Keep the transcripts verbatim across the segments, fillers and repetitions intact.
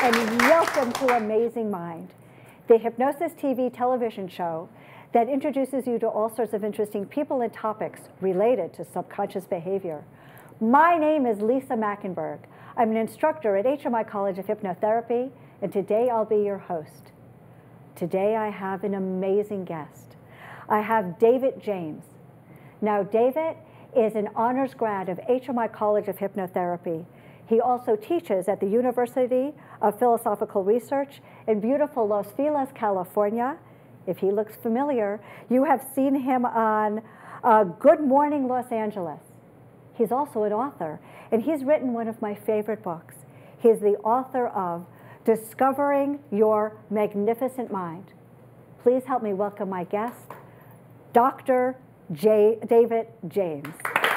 and welcome to Amazing Mind, the Hypnosis T V television show that introduces you to all sorts of interesting people and topics related to subconscious behavior. My name is Lisa Machenberg. I'm an instructor at H M I College of Hypnotherapy, and today I'll be your host. Today I have an amazing guest. I have David James. Now, David is an honors grad of H M I College of Hypnotherapy. He also teaches at the University of Philosophical Research in beautiful Los Feliz, California. If he looks familiar, you have seen him on uh, Good Morning Los Angeles. He's also an author, and he's written one of my favorite books. He's the author of Discovering Your Magnificent Mind. Please help me welcome my guest, Doctor J. David James.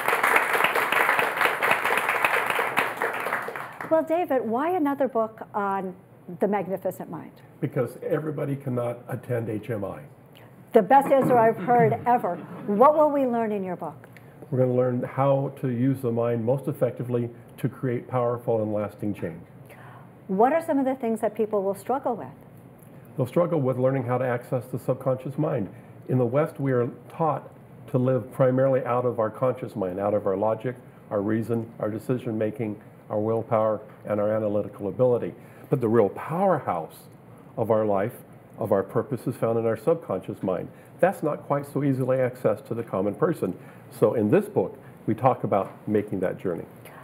Well, David, why another book on the Magnificent Mind? Because everybody cannot attend H M I. The best answer I've heard ever. What will we learn in your book? We're going to learn how to use the mind most effectively to create powerful and lasting change. What are some of the things that people will struggle with? They'll struggle with learning how to access the subconscious mind. In the West, we are taught to live primarily out of our conscious mind, out of our logic, our reason, our decision making, our willpower, and our analytical ability. But the real powerhouse of our life, of our purpose, is found in our subconscious mind. That's not quite so easily accessed to the common person. So in this book, we talk about making that journey.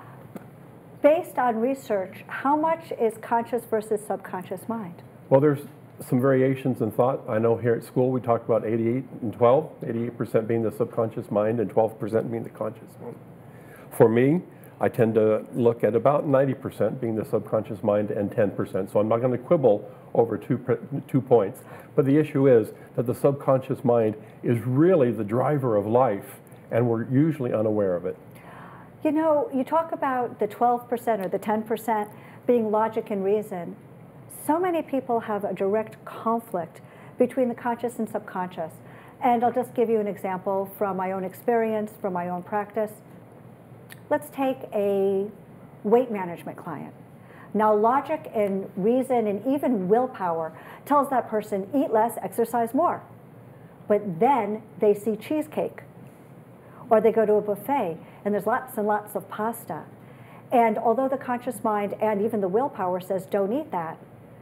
Based on research, how much is conscious versus subconscious mind? Well, there's some variations in thought. I know here at school we talk about eighty-eight and twelve, eighty-eight percent being the subconscious mind and twelve percent being the conscious mind. For me, I tend to look at about ninety percent being the subconscious mind and ten percent. So I'm not going to quibble over two, two points. But the issue is that the subconscious mind is really the driver of life, and we're usually unaware of it. You know, you talk about the twelve percent or the ten percent being logic and reason. So many people have a direct conflict between the conscious and subconscious. And I'll just give you an example from my own experience, from my own practice. Let's take a weight management client. Now, logic and reason and even willpower tells that person, eat less, exercise more. But then they see cheesecake, or they go to a buffet, and there's lots and lots of pasta. And although the conscious mind and even the willpower says, don't eat that,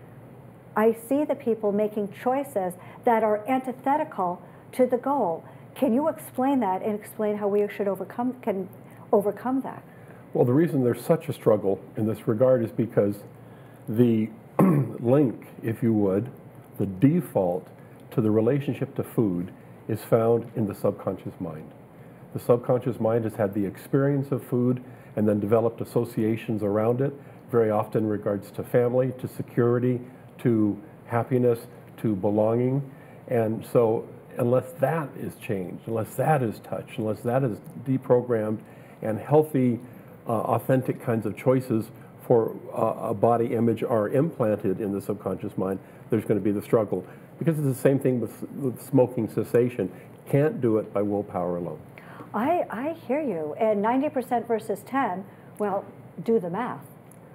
I see the people making choices that are antithetical to the goal. Can you explain that and explain how we should overcome, can overcome that? Well, the reason there's such a struggle in this regard is because the link, if you would, the default to the relationship to food is found in the subconscious mind. The subconscious mind has had the experience of food and then developed associations around it, very often in regards to family, to security, to happiness, to belonging. And so unless that is changed, unless that is touched, unless that is deprogrammed, and healthy, uh, authentic kinds of choices for uh, a body image are implanted in the subconscious mind, there's going to be the struggle. Because it's the same thing with, with smoking cessation. Can't do it by willpower alone. I, I hear you. And ninety percent versus ten, well, do the math.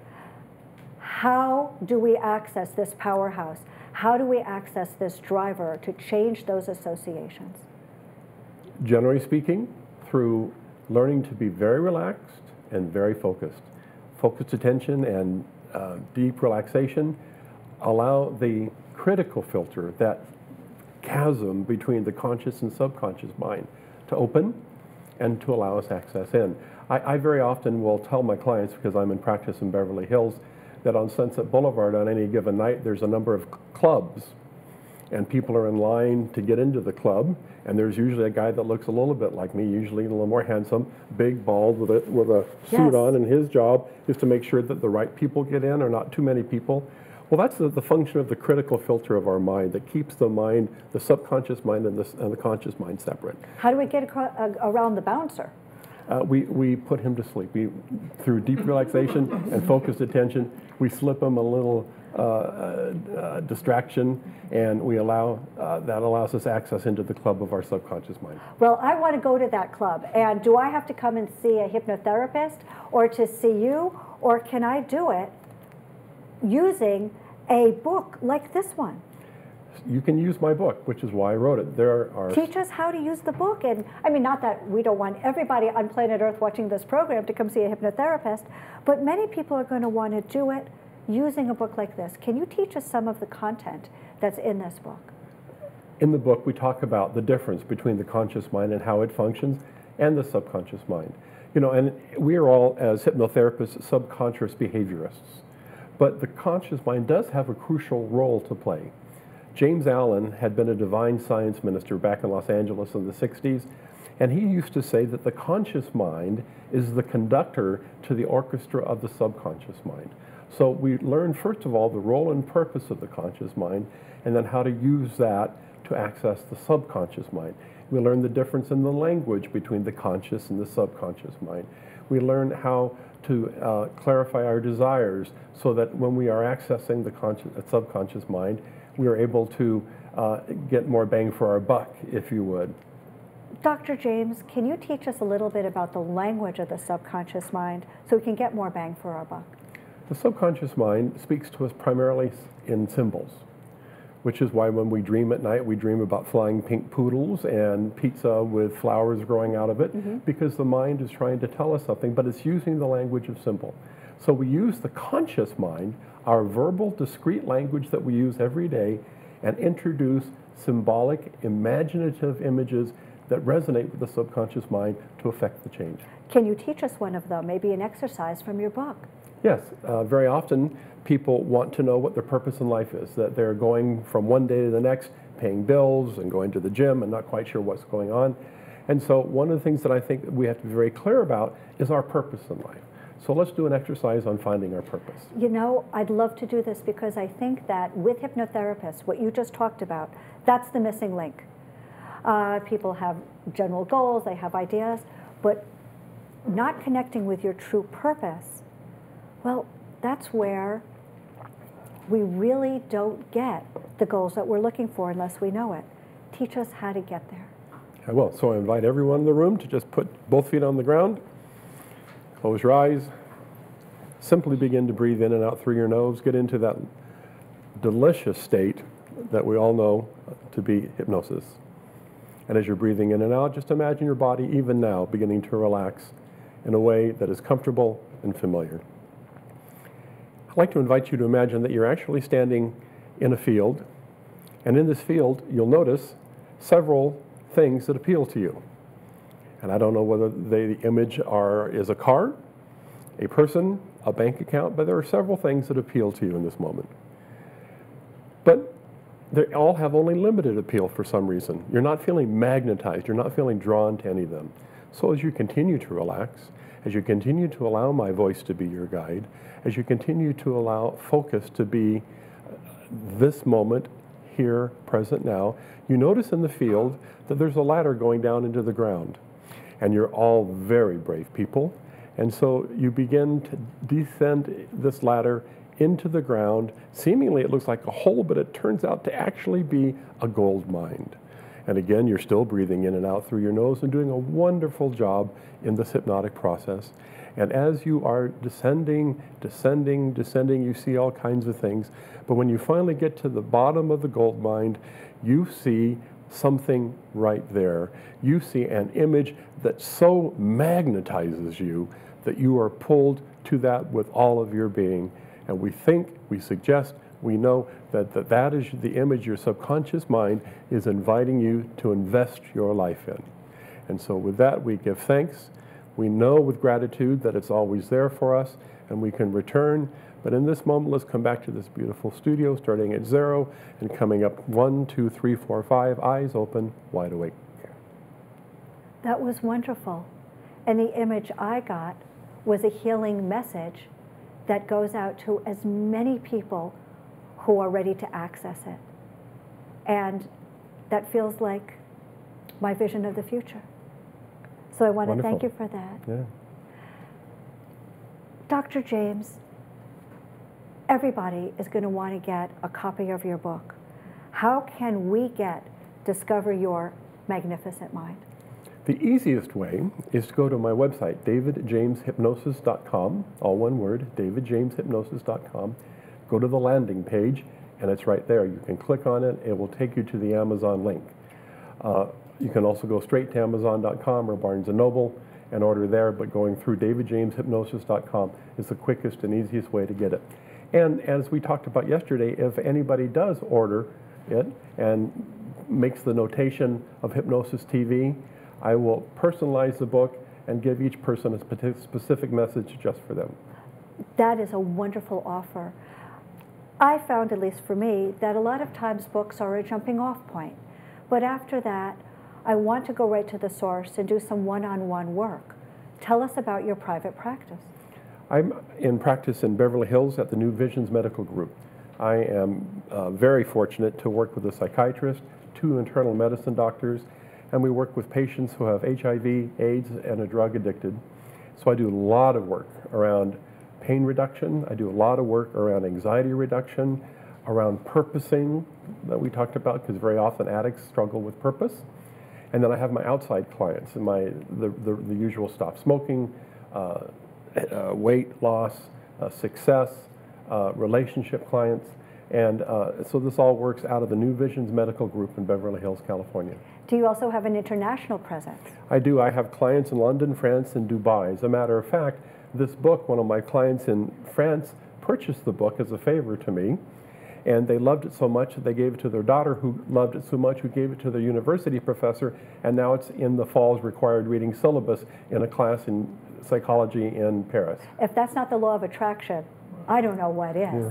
How do we access this powerhouse? How do we access this driver to change those associations? Generally speaking, through learning to be very relaxed and very focused. Focused attention and uh, deep relaxation allow the critical filter, that chasm between the conscious and subconscious mind, to open and to allow us access in. I, I very often will tell my clients, because I'm in practice in Beverly Hills, that on Sunset Boulevard on any given night there's a number of clubs, and people are in line to get into the club, and there's usually a guy that looks a little bit like me, usually a little more handsome, big, bald, with a, with a Yes. suit on, and his job is to make sure that the right people get in, or not too many people. Well, that's the, the function of the critical filter of our mind that keeps the mind, the subconscious mind and the, and the conscious mind separate. How do we get across, uh, around the bouncer? Uh, we, we put him to sleep. We, through deep relaxation and focused attention, we slip him a little uh, uh, uh, distraction, and we allow, uh, that allows us access into the club of our subconscious mind. Well, I want to go to that club, and do I have to come and see a hypnotherapist or to see you, or can I do it using a book like this one. You can use my book, which is why I wrote it. There are Teach us how to use the book. And I mean, not that we don't want everybody on planet Earth watching this program to come see a hypnotherapist, but many people are going to want to do it using a book like this. Can you teach us some of the content that's in this book? In the book, we talk about the difference between the conscious mind and how it functions and the subconscious mind. You know, and we are all, as hypnotherapists, subconscious behaviorists. But the conscious mind does have a crucial role to play. James Allen had been a divine science minister back in Los Angeles in the sixties, and he used to say that the conscious mind is the conductor to the orchestra of the subconscious mind. So we learn, first of all, the role and purpose of the conscious mind, and then how to use that to access the subconscious mind. We learn the difference in the language between the conscious and the subconscious mind. We learn how to uh, clarify our desires so that when we are accessing the conscious, uh, subconscious mind, we are able to uh, get more bang for our buck, if you would. Doctor James, can you teach us a little bit about the language of the subconscious mind so we can get more bang for our buck? The subconscious mind speaks to us primarily in symbols, which is why when we dream at night, we dream about flying pink poodles and pizza with flowers growing out of it, mm-hmm. because the mind is trying to tell us something, but it's using the language of symbol. So we use the conscious mind, our verbal, discrete language that we use every day, and introduce symbolic, imaginative images that resonate with the subconscious mind to affect the change. Can you teach us one of them, maybe an exercise from your book? Yes, uh, very often people want to know what their purpose in life is, that they're going from one day to the next, paying bills and going to the gym and not quite sure what's going on. And so one of the things that I think we have to be very clear about is our purpose in life. So let's do an exercise on finding our purpose. You know, I'd love to do this because I think that with hypnotherapists, what you just talked about, that's the missing link. Uh, people have general goals, they have ideas, but not connecting with your true purpose, well, that's where we really don't get the goals that we're looking for unless we know it. Teach us how to get there. I will. So I invite everyone in the room to just put both feet on the ground. Close your eyes. Simply begin to breathe in and out through your nose. Get into that delicious state that we all know to be hypnosis. And as you're breathing in and out, just imagine your body even now beginning to relax in a way that is comfortable and familiar. I'd like to invite you to imagine that you're actually standing in a field, and in this field you'll notice several things that appeal to you. And I don't know whether they, the image are, is a car, a person, a bank account, but there are several things that appeal to you in this moment. But they all have only limited appeal for some reason. You're not feeling magnetized, you're not feeling drawn to any of them. So as you continue to relax, as you continue to allow my voice to be your guide, as you continue to allow focus to be this moment, here, present now, you notice in the field that there's a ladder going down into the ground. And you're all very brave people. And so you begin to descend this ladder into the ground. Seemingly it looks like a hole, but it turns out to actually be a gold mine. And again, you're still breathing in and out through your nose and doing a wonderful job in this hypnotic process. And as you are descending, descending, descending, you see all kinds of things. But when you finally get to the bottom of the gold mine, you see something right there. You see an image that so magnetizes you that you are pulled to that with all of your being. And we think, we suggest, we know that that, that is the image your subconscious mind is inviting you to invest your life in. And so with that, we give thanks. We know with gratitude that it's always there for us and we can return. But in this moment, let's come back to this beautiful studio, starting at zero and coming up one, two, three, four, five, eyes open, wide awake. That was wonderful. And the image I got was a healing message that goes out to as many people who are ready to access it. And that feels like my vision of the future. So I want Wonderful. to thank you for that. Yeah. Doctor James, everybody is going to want to get a copy of your book. How can we get Discover Your Magnificent Mind? The easiest way is to go to my website, david james hypnosis dot com, all one word, david james hypnosis dot com. go to the landing page, and it's right there. You can click on it. It will take you to the Amazon link. Uh, you can also go straight to Amazon dot com or Barnes and Noble and order there, but going through David James Hypnosis dot com is the quickest and easiest way to get it. And as we talked about yesterday, if anybody does order it and makes the notation of Hypnosis T V, I will personalize the book and give each person a specific message just for them. That is a wonderful offer. I found, at least for me, that a lot of times books are a jumping off point. But after that, I want to go right to the source and do some one-on-one work. Tell us about your private practice. I'm in practice in Beverly Hills at the New Visions Medical Group. I am uh, very fortunate to work with a psychiatrist, two internal medicine doctors, and we work with patients who have H I V, AIDS, and are drug addicted. So I do a lot of work around pain reduction. I do a lot of work around anxiety reduction, around purposing that we talked about, because very often addicts struggle with purpose. And then I have my outside clients and my the, the, the usual stuff: smoking, uh, uh, weight loss, uh, success, uh, relationship clients. And uh, so this all works out of the New Visions Medical Group in Beverly Hills, California. Do you also have an international presence? I do. I have clients in London, France, and Dubai. As a matter of fact, this book, one of my clients in France purchased the book as a favor to me, and they loved it so much that they gave it to their daughter, who loved it so much, who gave it to their university professor, and now it's in the fall's required reading syllabus in a class in psychology in Paris. If that's not the law of attraction, I don't know what is. Yeah.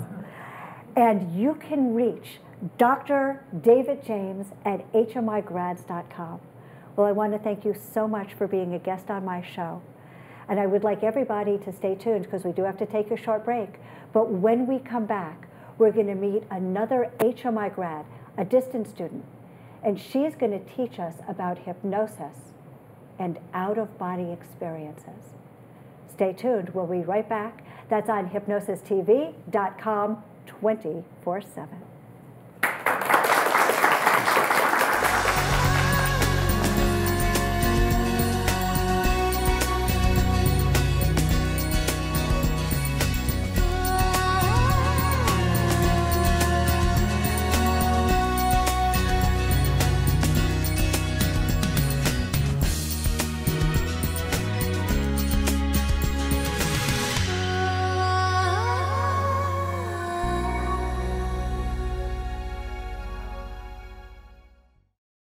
And you can reach Doctor David James at H M I grads dot com. Well, I want to thank you so much for being a guest on my show. And I would like everybody to stay tuned, because we do have to take a short break. But when we come back, we're going to meet another H M I grad, a distant student. And she's going to teach us about hypnosis and out-of-body experiences. Stay tuned. We'll be right back. That's on hypnosis T V dot com twenty-four seven.